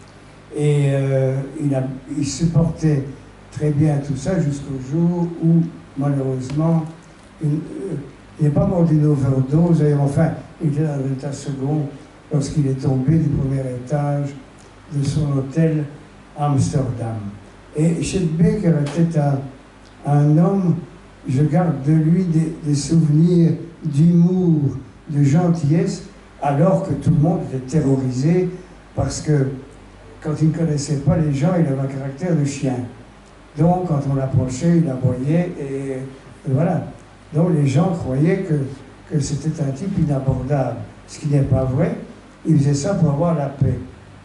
Et euh, il, a, il supportait très bien tout ça jusqu'au jour où, malheureusement, une, euh, il n'est pas mort d'une overdose, et enfin, il était dans l'état second lorsqu'il est tombé du premier étage de son hôtel à Amsterdam. Et Chet Baker était un, un homme, je garde de lui des, des souvenirs d'humour, de gentillesse, alors que tout le monde était terrorisé parce que quand il ne connaissait pas les gens, il avait un caractère de chien. Donc, quand on l'approchait, il aboyait et, et voilà. Donc, les gens croyaient que, que c'était un type inabordable, ce qui n'est pas vrai. Il faisait ça pour avoir la paix.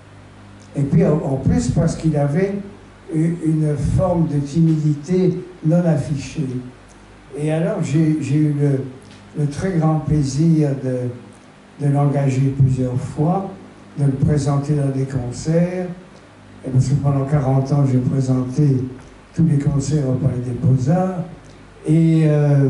Et puis, en plus, parce qu'il avait une forme de timidité non affichée. Et alors, j'ai eu le, le très grand plaisir de, de l'engager plusieurs fois, de le présenter dans des concerts. Et parce que pendant quarante ans, j'ai présenté tous les concerts au Palais des Beaux-Arts. Et, euh,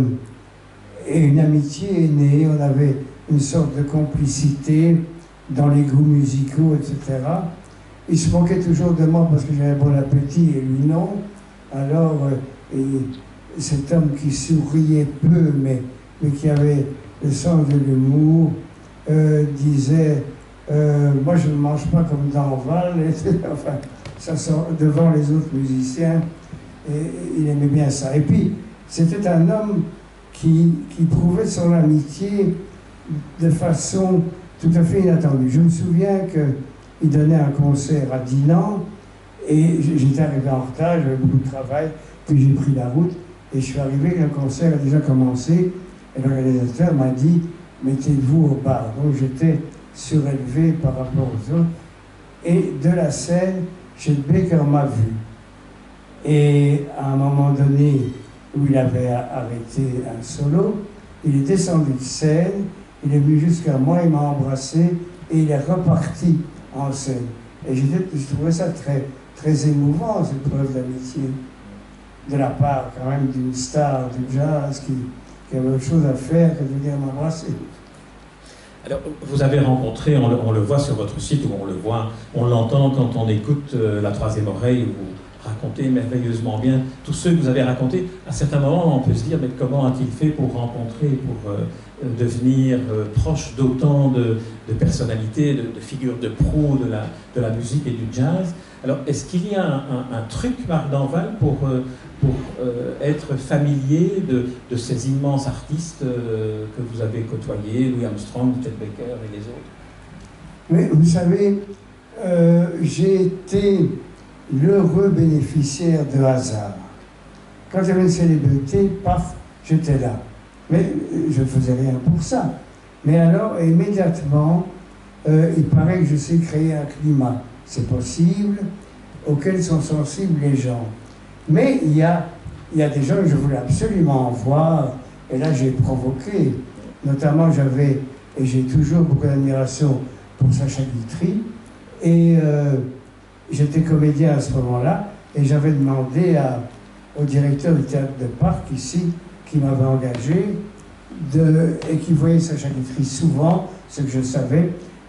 et une amitié est née. On avait une sorte de complicité dans les goûts musicaux, et cetera. Il se moquait toujours de moi parce que j'avais bon appétit et lui non. Alors, euh, et cet homme qui souriait peu, mais, mais qui avait le sens de l'humour, euh, disait euh, moi je ne mange pas comme Danval, enfin, ça sort devant les autres musiciens, et il aimait bien ça. Et puis, c'était un homme qui, qui prouvait son amitié de façon tout à fait inattendue. Je me souviens qu'il donnait un concert à Dinan, et j'étais arrivé en retard, j'avais beaucoup de travail, puis j'ai pris la route, et je suis arrivé, le concert a déjà commencé, et l'organisateur m'a dit « mettez-vous au bar ». Donc j'étais surélevé par rapport aux autres, et de la scène, Chet Baker m'a vu. Et à un moment donné, où il avait arrêté un solo, il est descendu de scène, il est venu jusqu'à moi, il m'a embrassé, et il est reparti en scène. Et je trouvais ça très, très émouvant, cette preuve d'amitié, de la part quand même d'une star du jazz qui, qui avait autre chose à faire que de venir m'embrasser. Alors, vous avez rencontré, on le, on le voit sur votre site, ou on le voit, on l'entend quand on écoute euh, La Troisième Oreille, où vous racontez merveilleusement bien tous ceux que vous avez racontés. À certains moments, on peut se dire, mais comment a-t-il fait pour rencontrer, pour euh, devenir euh, proche d'autant de, de personnalités, de, de figures de proue de la, de la musique et du jazz? Alors, est-ce qu'il y a un, un, un truc, Marc Danval, pour, euh, pour euh, être familier de, de ces immenses artistes euh, que vous avez côtoyés, Louis Armstrong, Chet Baker et les autres? Mais vous savez, euh, j'ai été l'heureux bénéficiaire de hasard. Quand j'avais une célébrité, paf, j'étais là. Mais je ne faisais rien pour ça. Mais alors, immédiatement, euh, il paraît que je sais créer un climat. C'est possible, auquel sont sensibles les gens. Mais il y a, il y a des gens que je voulais absolument voir, et là j'ai provoqué. Notamment, j'avais, et j'ai toujours beaucoup d'admiration pour Sacha Guitry, et euh, j'étais comédien à ce moment-là, et j'avais demandé à, au directeur du théâtre de Parc, ici, qui m'avait engagé, de, et qui voyait Sacha Guitry souvent, ce que je savais,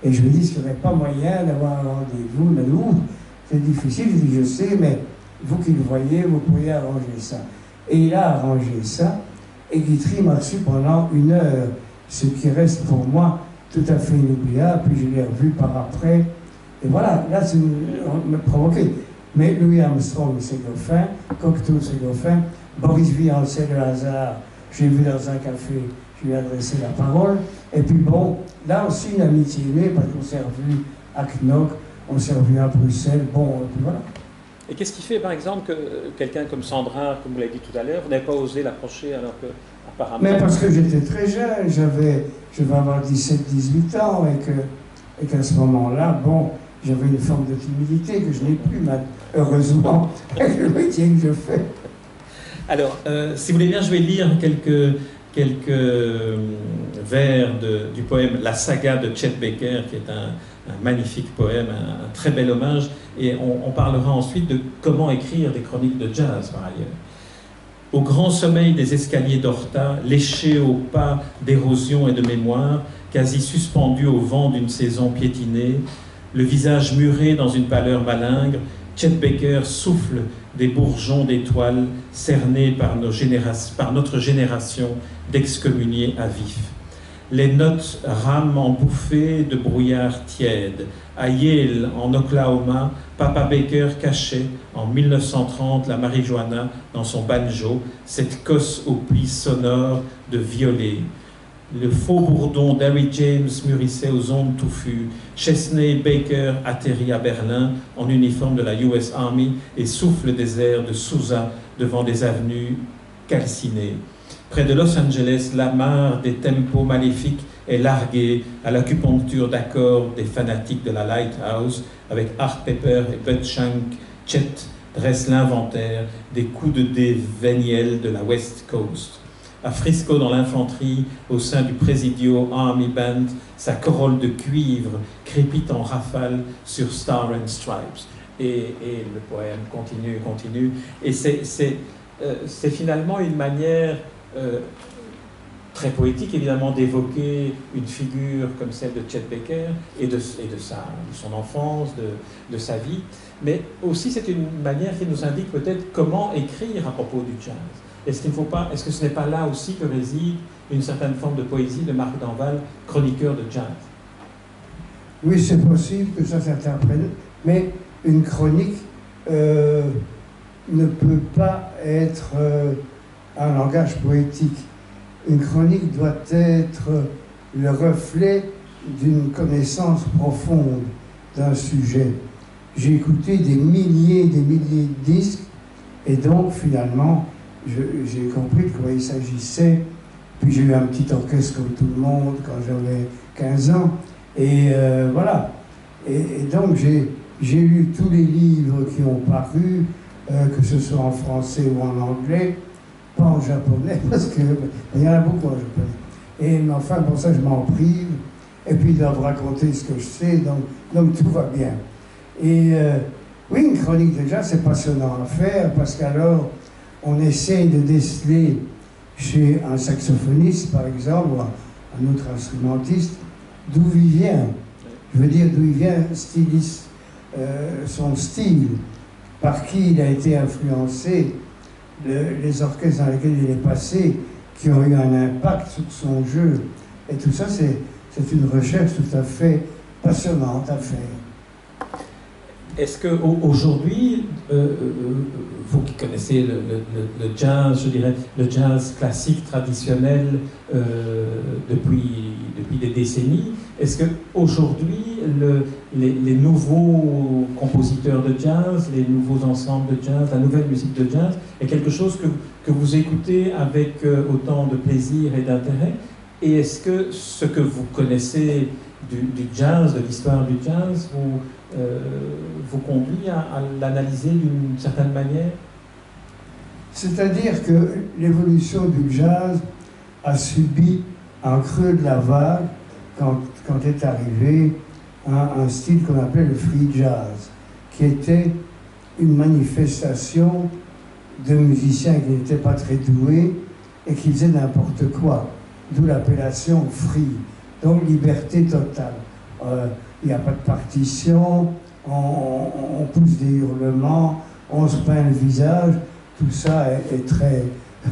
Et je lui dis, est-ce qu'il n'y aurait pas moyen d'avoir un rendez-vous? Mais nous, c'est difficile. Je dis, je sais, mais vous qui le voyez, vous pourriez arranger ça. Et il a arrangé ça. Et Guitry m'a reçu pendant une heure, ce qui reste pour moi tout à fait inoubliable. Puis je l'ai revu par après. Et voilà, là, c'est me provoqué. Mais Louis Armstrong, c'est Goffin, Cocteau, c'est Goffin, Boris Vian, c'est le hasard. Je l'ai vu dans un café, je lui ai adressé la parole. Et puis bon, là aussi une amitié aimée, parce qu'on s'est revu à Knock, on s'est revu à Bruxelles, bon, et puis voilà. Et qu'est-ce qui fait, par exemple, que quelqu'un comme Sandra, comme vous l'avez dit tout à l'heure, vous n'avez pas osé l'approcher alors que, apparemment... Mais parce que j'étais très jeune, j'avais, je vais avoir dix-sept dix-huit ans, et que, et qu'à ce moment-là, bon, j'avais une forme de timidité que je n'ai plus, maintenant, heureusement, avec le métier que je fais. Alors, euh, si vous voulez bien, je vais lire quelques, quelques euh, vers de, du poème « La saga de Chet Baker », qui est un, un magnifique poème, un, un très bel hommage, et on, on parlera ensuite de comment écrire des chroniques de jazz, par ailleurs. Au grand sommeil des escaliers d'Horta, léché au pas d'érosion et de mémoire, quasi suspendu au vent d'une saison piétinée, le visage muré dans une pâleur malingre, Chet Baker souffle des bourgeons d'étoiles cernés par, nos par notre génération d'excommuniés à vif. Les notes rament en bouffées de brouillard tiède. À Yale, en Oklahoma, Papa Baker cachait, en mille neuf cent trente, la marijuana dans son banjo, cette cosse aux plis sonores de violet. Le faux bourdon d'Harry James mûrissait aux ondes touffues. Chesney Baker atterrit à Berlin en uniforme de la U S Army et souffle des airs de Sousa devant des avenues calcinées. Près de Los Angeles, la mare des tempos maléfiques est larguée à l'acupuncture d'accords des fanatiques de la Lighthouse. Avec Art Pepper et Bud Shank, Chet dresse l'inventaire des coups de dé véniels de la West Coast. À Frisco, dans l'infanterie, au sein du Presidio Army Band, sa corolle de cuivre crépite en rafale sur Star and Stripes. Et, et le poème continue, continue. Et c'est euh, finalement une manière euh, très poétique, évidemment, d'évoquer une figure comme celle de Chet Baker et de, et de, sa, de son enfance, de, de sa vie. Mais aussi, c'est une manière qui nous indique peut-être comment écrire à propos du jazz. Est-ce qu'il ne faut pas, est-ce que ce n'est pas là aussi que réside une certaine forme de poésie de Marc Danval, chroniqueur de jazz? Oui, c'est possible que ça s'interprète, mais une chronique euh, ne peut pas être euh, un langage poétique. Une chronique doit être le reflet d'une connaissance profonde d'un sujet. J'ai écouté des milliers et des milliers de disques, et donc finalement, j'ai compris de quoi il s'agissait. Puis j'ai eu un petit orchestre comme tout le monde quand j'avais quinze ans. Et euh, voilà. Et, et donc j'ai lu tous les livres qui ont paru, euh, que ce soit en français ou en anglais, pas en japonais, parce qu'il y en a beaucoup en japonais. Et mais enfin, pour ça, je m'en prive. Et puis ils doivent raconter ce que je sais, donc, donc tout va bien. Et euh, oui, une chronique déjà, c'est passionnant à faire, parce qu'alors, on essaye de déceler chez un saxophoniste, par exemple, ou un autre instrumentiste, d'où il vient. Je veux dire, d'où il vient, styliste, euh, son style, par qui il a été influencé, le, les orchestres dans lesquels il est passé, qui ont eu un impact sur son jeu. Et tout ça, c'est une recherche tout à fait passionnante à faire. Est-ce qu'aujourd'hui, euh, euh, vous qui connaissez le, le, le jazz, je dirais, le jazz classique traditionnel euh, depuis, depuis des décennies, est-ce qu'aujourd'hui, le, les, les nouveaux compositeurs de jazz, les nouveaux ensembles de jazz, la nouvelle musique de jazz, est quelque chose que, que vous écoutez avec autant de plaisir et d'intérêt? Et est-ce que ce que vous connaissez du, du jazz, de l'histoire du jazz, vous, euh, vous conduit à, à l'analyser d'une certaine manière? C'est-à-dire que l'évolution du jazz a subi un creux de la vague quand, quand est arrivé un, un style qu'on appelait le free jazz, qui était une manifestation de musiciens qui n'étaient pas très doués et qui faisaient n'importe quoi, d'où l'appellation free, donc liberté totale. euh, il n'y a pas de partition, on, on, on pousse des hurlements, on se peint le visage, tout ça est, est très...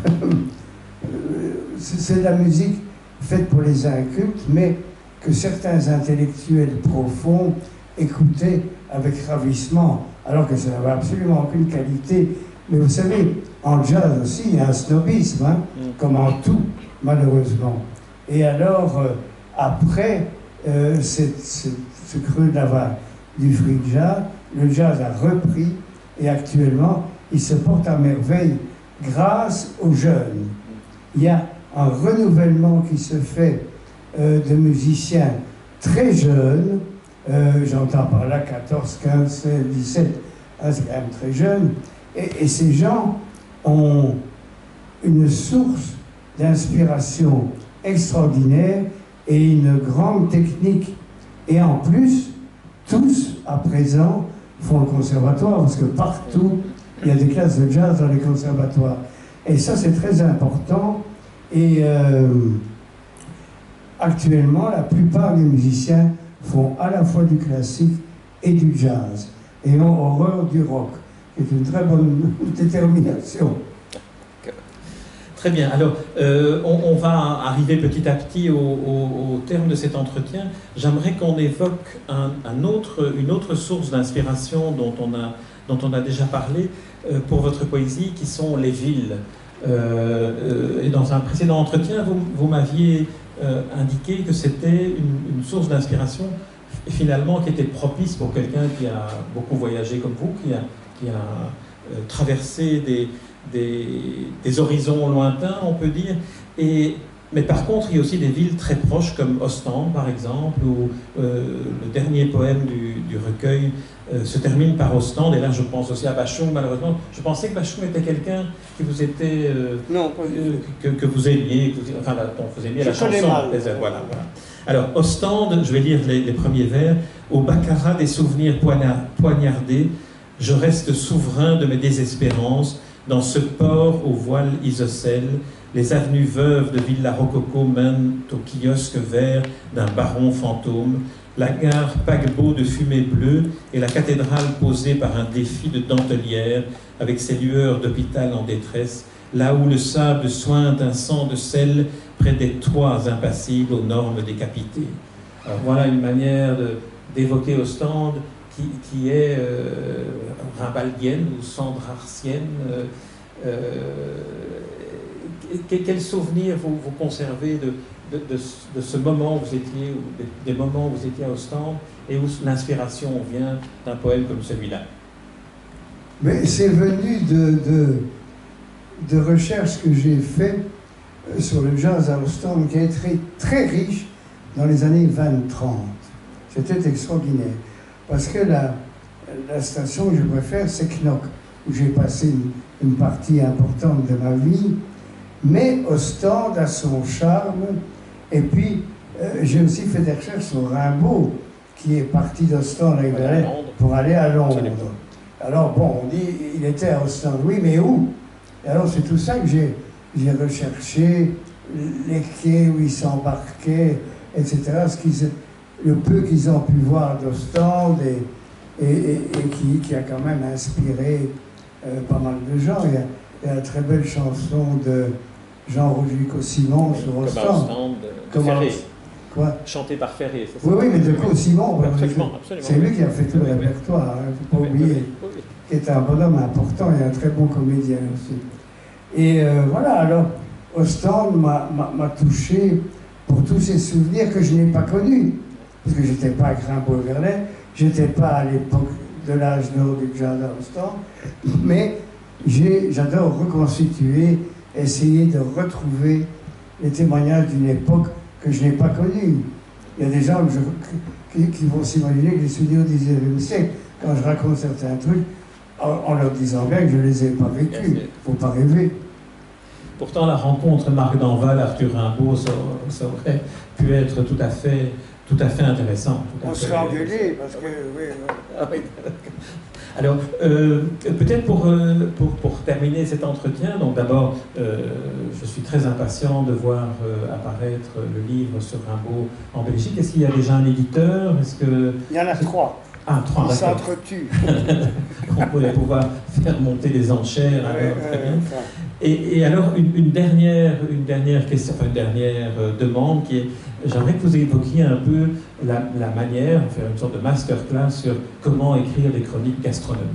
c'est de la musique faite pour les incultes, mais que certains intellectuels profonds écoutaient avec ravissement, alors que ça n'avait absolument aucune qualité. Mais vous savez, en jazz aussi, il y a un snobisme, hein, comme en tout, malheureusement. Et alors, euh, après euh, cette, cette, ce creux de la vague du free jazz, le jazz a repris, et actuellement, il se porte à merveille grâce aux jeunes. Il y a un renouvellement qui se fait euh, de musiciens très jeunes, euh, j'entends par là quatorze, quinze, seize, dix-sept, hein, c'est quand même très jeune, et, et ces gens ont une source d'inspiration extraordinaire et une grande technique. Et en plus, tous, à présent, font le conservatoire, parce que partout, il y a des classes de jazz dans les conservatoires. Et ça, c'est très important. Et euh, actuellement, la plupart des musiciens font à la fois du classique et du jazz, et ont horreur du rock, qui est une très bonne détermination. Très bien. Alors, euh, on, on va arriver petit à petit au, au, au terme de cet entretien. J'aimerais qu'on évoque un, un autre, une autre source d'inspiration dont on a, dont on a déjà parlé euh, pour votre poésie, qui sont les villes. Euh, euh, et dans un précédent entretien, vous, vous m'aviez euh, indiqué que c'était une, une source d'inspiration, finalement, qui était propice pour quelqu'un qui a beaucoup voyagé comme vous, qui a, qui a euh, traversé des... Des, des horizons lointains, on peut dire. Et, mais par contre, il y a aussi des villes très proches, comme Ostende, par exemple, où euh, le dernier poème du, du recueil euh, se termine par Ostende. Et là, je pense aussi à Bachung, malheureusement. Je pensais que Bachung était quelqu'un qui vous était... Euh, non, euh, que, que vous aimiez, que vous, enfin, la, dont vous aimiez je la chanson. Mal. Voilà, voilà. Alors, Ostende, je vais lire les, les premiers vers. Au baccarat des souvenirs poignardés, je reste souverain de mes désespérances. Dans ce port au voile isocèle, les avenues veuves de Villa Rococo mènent au kiosque vert d'un baron fantôme, la gare paquebot de fumée bleue et la cathédrale posée par un défi de dentelière avec ses lueurs d'hôpital en détresse, là où le sable sointe un sang de sel près des toits impassibles aux normes décapitées. Alors voilà une manière de, d'évoquer Ostende qui, qui est euh, rimbaldienne ou sandrarcienne. Euh, euh, quel souvenir vous, vous conservez de, de, de, de ce moment où vous étiez, ou des, des moments où vous étiez à Ostende, et où l'inspiration vient d'un poème comme celui-là? Mais c'est venu de, de, de recherches que j'ai faites sur le jazz à Ostende, qui a été très, très riche dans les années vingt trente. C'était extraordinaire. Parce que la, la station que je préfère, c'est Knock, où j'ai passé une, une partie importante de ma vie. Mais Ostende a son charme. Et puis, euh, j'ai aussi fait des recherches sur Rimbaud, qui est parti d'Ostende avec Verlaine pour aller à Londres. Alors, bon, on dit, il était à Ostende, oui, mais où? Et alors, c'est tout ça que j'ai, j'ai recherché, les quais où ils s'embarquaient, et cetera. Ce qu'ils, le peu qu'ils ont pu voir d'Ostende et, et, et, et qui, qui a quand même inspiré euh, pas mal de gens. Il y a, il y a une très belle chanson de Jean-Roger Cossimon sur Ostende. Comme Ostende, Ferré. Quoi? Chanté par Ferré, c'est ça? Oui, oui, mais de Cossimon, absolument, absolument. C'est lui qui a fait tout le répertoire, il ne faut pas oublier, oui, oui, oui. Qui est un bonhomme important et un très bon comédien aussi. Et euh, voilà, alors, Ostende m'a, m'a, m'a touché pour tous ces souvenirs que je n'ai pas connus. Parce que je n'étais pas à Rimbaud et Verlaine, je n'étais pas à l'époque de l'âge d'or du jazz à Ostende, mais j'ai, j'adore reconstituer, essayer de retrouver les témoignages d'une époque que je n'ai pas connue. Il y a des gens que je, qui, qui vont s'imaginer que les souvenirs du dix-neuvième siècle, quand je raconte certains trucs, en, en leur disant bien que je ne les ai pas vécus. Il ne faut pas rêver. Pourtant, la rencontre Marc Danval, Arthur Rimbaud, ça, ça aurait pu être tout à fait, tout à fait intéressant. Tout à On fait... serait engueulé, parce que... Oui, oui. Ah, oui. Alors, euh, peut-être pour, euh, pour, pour terminer cet entretien, donc d'abord, euh, je suis très impatient de voir euh, apparaître le livre sur Rimbaud en Belgique. Est-ce qu'il y a déjà un éditeur? Est-ce que... Il y en a trois. Ah, trois, Ils d'accord. s'entretuent. On pourrait pouvoir faire monter les enchères. Alors, Ouais, très ouais, bien. enfin, Et, et alors, une, une, dernière, une dernière question, enfin une dernière euh, demande qui est, j'aimerais que vous évoquiez un peu la, la manière, faire une sorte de masterclass sur comment écrire des chroniques gastronomiques.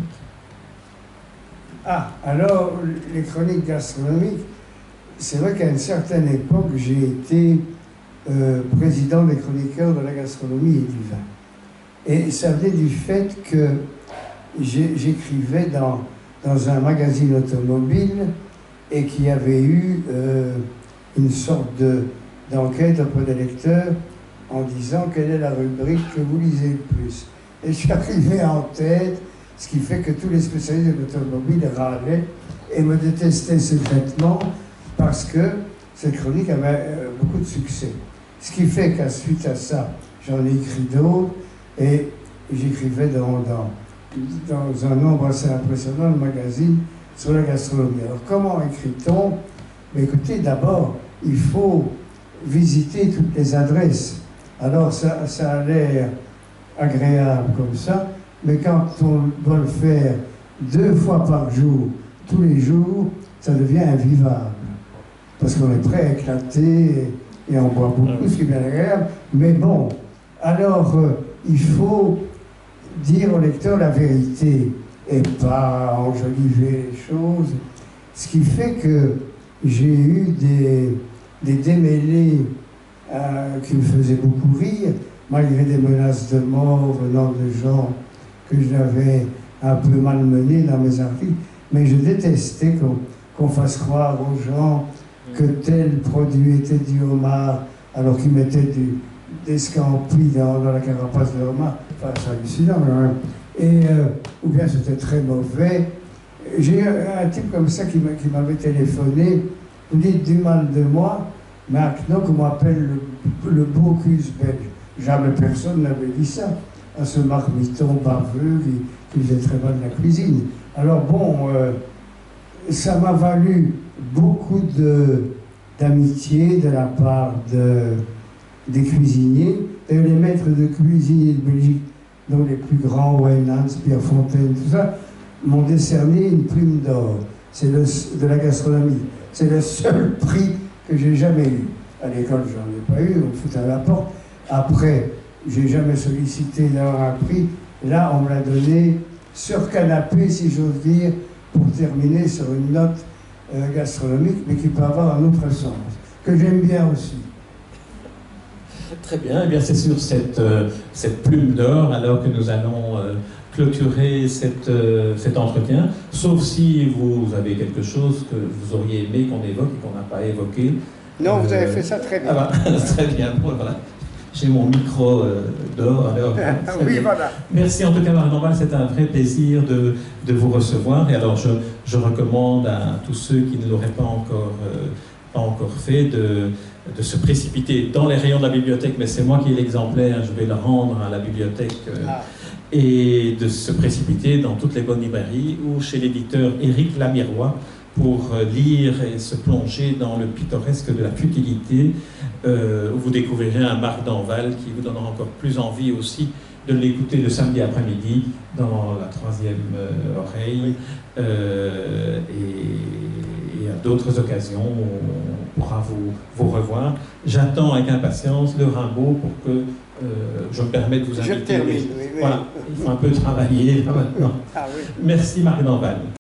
Ah, alors, les chroniques gastronomiques, c'est vrai qu'à une certaine époque, j'ai été euh, président des chroniqueurs de la gastronomie et du vin. Et ça venait du fait que j'écrivais dans, dans un magazine automobile et qu'il y avait eu euh, une sorte d'enquête auprès des lecteurs en disant quelle est la rubrique que vous lisez le plus. Et je suis arrivé en tête, ce qui fait que tous les spécialistes de l'automobile râlaient et me détestaient secrètement parce que cette chronique avait euh, beaucoup de succès. Ce qui fait qu'à suite à ça, j'en ai écrit d'autres et j'écrivais dans, dans, dans un nombre assez impressionnant de magazines sur la gastronomie. Alors comment écrit-on? Mais écoutez, d'abord, il faut visiter toutes les adresses. Alors ça, ça a l'air agréable comme ça, mais quand on doit le faire deux fois par jour, tous les jours, ça devient invivable. Parce qu'on est prêt à éclater et on boit beaucoup, ce qui est bien agréable. Mais bon, alors euh, il faut dire au lecteur la vérité et pas enjoliver les choses. Ce qui fait que j'ai eu des, des démêlés euh, qui me faisaient beaucoup rire, malgré des menaces de mort venant de gens que j'avais un peu malmenés dans mes articles. Mais je détestais qu'on qu'on fasse croire aux gens que tel produit était du homard alors qu'ils mettaient du, des scampis dans, dans la carapace de homard. Enfin, c'est hallucinant quand même. Et, euh, ou bien c'était très mauvais. J'ai eu un type comme ça qui m'avait téléphoné. Vous dites du mal de moi, maintenant qu'on m'appelle le, le Bocuse belge. Jamais personne n'avait dit ça à ce marmiton baveux qui, qui faisait très mal de la cuisine. Alors bon, euh, ça m'a valu beaucoup d'amitié de, de la part de, des cuisiniers. Et les maîtres de cuisine de Belgique, dont les plus grands, Wijnands, Pierre Fontaine, tout ça, m'ont décerné une plume d'or. C'est de la gastronomie. C'est le seul prix que j'ai jamais eu. À l'école, j'en ai pas eu, on me foutait à la porte. Après, j'ai jamais sollicité d'avoir un prix. Là, on me l'a donné sur canapé, si j'ose dire, pour terminer sur une note euh, gastronomique, mais qui peut avoir un autre sens, que j'aime bien aussi. Très bien, et bien c'est sur cette, euh, cette plume d'or alors que nous allons euh, clôturer cette, euh, cet entretien, sauf si vous avez quelque chose que vous auriez aimé qu'on évoque et qu'on n'a pas évoqué. Non, vous avez euh, fait ça très bien. Ah bah, très bien, voilà. J'ai mon micro euh, d'or. Alors, ah, oui, voilà. Merci en tout cas, Marie-Normale, c'est un vrai plaisir de, de vous recevoir. Et alors, je, je recommande à tous ceux qui ne l'auraient pas encore, euh, pas encore fait de, de se précipiter dans les rayons de la bibliothèque, mais c'est moi qui ai l'exemplaire, je vais le rendre à la bibliothèque, euh, ah. et de se précipiter dans toutes les bonnes librairies ou chez l'éditeur Éric Lamirois pour lire et se plonger dans le pittoresque de la futilité, euh, où vous découvrirez un Marc Danval qui vous donnera encore plus envie aussi de l'écouter le samedi après-midi dans la troisième euh, oreille, euh, et, et à d'autres occasions on pourra vous, vous revoir. J'attends avec impatience le Rimbaud pour que euh, je me permette de vous inviter. Je termine, oui, oui. Voilà, il faut un peu travailler là maintenant. Ah, oui. Merci Marc Danval.